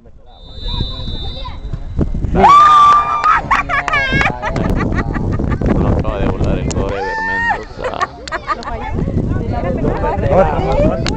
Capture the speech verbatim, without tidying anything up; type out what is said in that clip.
Lo acaba de volar el Forever Mendoza. Lo falló.